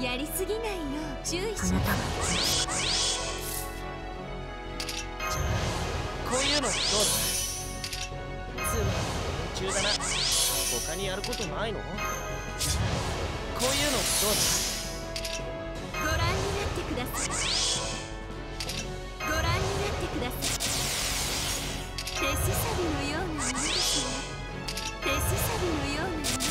やりすぎないよう注意しあなたがこういうのどうだ。つまり夢中だな。他にやることないの？こういうのどうだ。 ご覧になってください。ご覧になってください。手すさびのようなものですね。手すさびのようなものですね。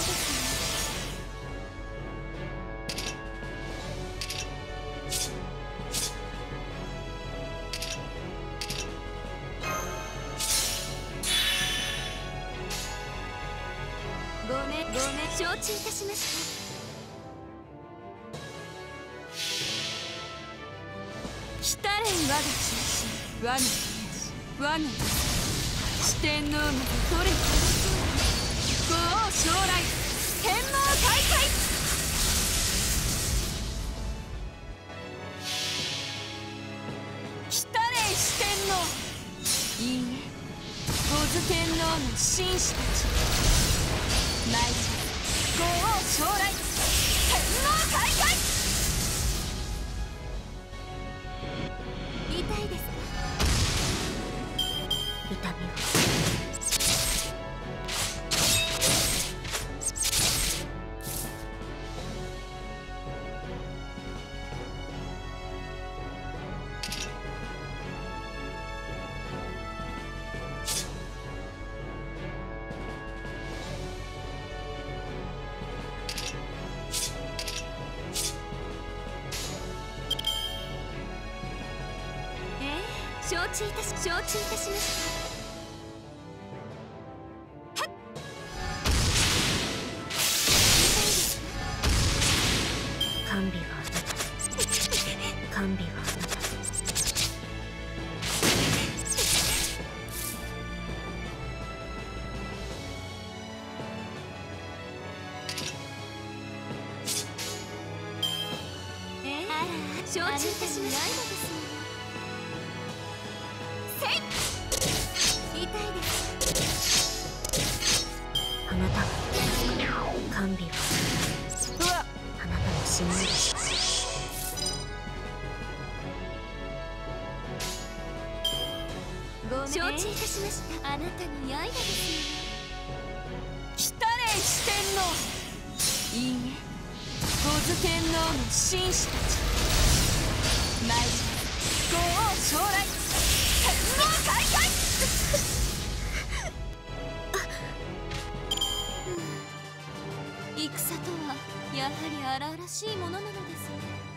ごめん承知いたしました。来たれ我が中心、我が天使、我が四天王の取れた五王将来天網開会。来たれ四天王、いいね、五頭天皇の紳士たち、参る五王将来天網開会。痛いですか？ 痛みを承知いたしました。 甘美はあなた、甘美はあなた。 承知いたしました。痛いです。 あなたが甘美はあなたの死ぬでしょ承知いたしました。あなたの刃ですよ。来たれ四天王、いいね、五頭天皇の紳士たち、参る五王将来天網開会。戦とはやはり荒々しいものなのですね。